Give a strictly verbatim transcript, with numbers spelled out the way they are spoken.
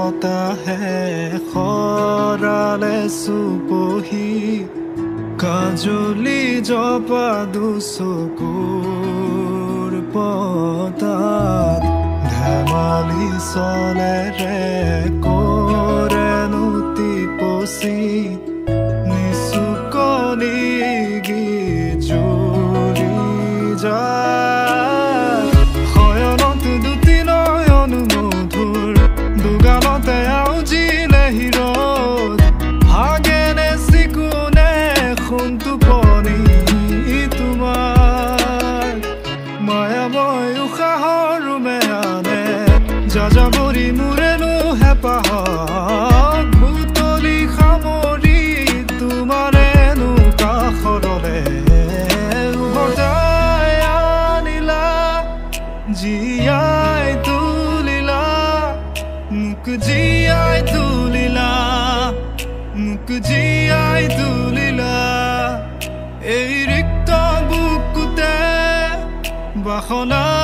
বতাহে খৰালে চুপহি কাজলি জপা দুচকুৰ পতাত ধেমালি চলেৰে কৰেনো টিপচি নিচুকনি গিজুৰি যায় শয়নত দুটি নয়ন মধুৰ দুগালতে আউজিলে হিৰত ভাগেনে চিকুনে সোণটো পনি তোমাৰ মায়াময় উশাহৰ মেয়ানে যাযাবৰী মোৰেনো হেঁপাহক বুটলি সামৰি তোমাৰেনো কাষৰলে উভতাই আনিলা জীয়াই তুলিলা মোক জীয়াই তুলিলা মোক জীয়াই তুলিলা এই ৰিক্ত বুকুতে বাসনা